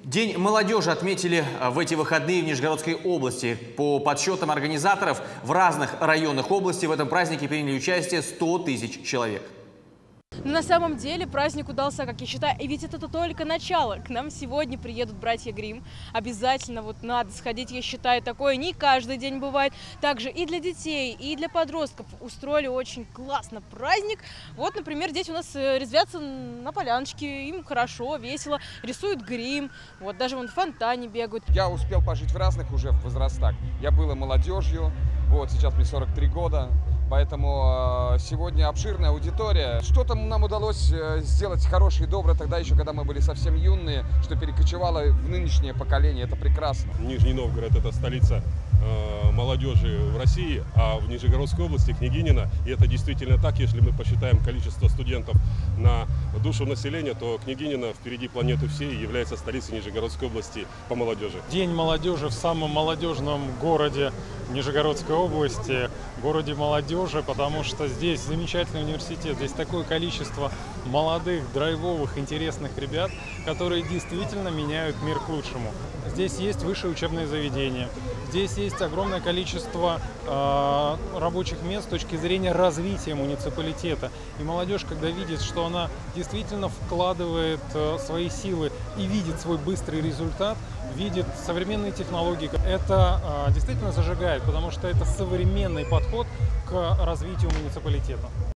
День молодежи отметили в эти выходные в Нижегородской области. По подсчетам организаторов, в разных районах области в этом празднике приняли участие 100 тысяч человек. Но на самом деле праздник удался, как я считаю, и ведь это только начало. К нам сегодня приедут братья Гримм. Обязательно надо сходить, я считаю, такое не каждый день бывает. Также и для детей, и для подростков устроили очень классно праздник. Вот, например, дети у нас резвятся на поляночке, им хорошо, весело, рисуют грим, вот даже вон в фонтане бегают. Я успел пожить в разных уже возрастах. Я был и молодежью, вот сейчас мне 43 года. Поэтому сегодня обширная аудитория. Что-то нам удалось сделать хорошее и доброе тогда еще, когда мы были совсем юные, что перекочевало в нынешнее поколение. Это прекрасно. Нижний Новгород – это столица молодежи в России, а в Нижегородской области Княгинино. И это действительно так, если мы посчитаем количество студентов на душу населения, то Княгинино впереди планеты всей является столицей Нижегородской области по молодежи. День молодежи в самом молодежном городе Нижегородской области, городе молодежи, потому что здесь замечательный университет, здесь такое количество молодых, драйвовых, интересных ребят, которые действительно меняют мир к лучшему. Здесь есть высшее учебное заведение, здесь есть огромное количество рабочих мест с точки зрения развития муниципалитета. И молодежь, когда видит, что она действительно вкладывает свои силы и видит свой быстрый результат, видит современные технологии, это действительно зажигает, потому что это современный подход к развитию муниципалитета.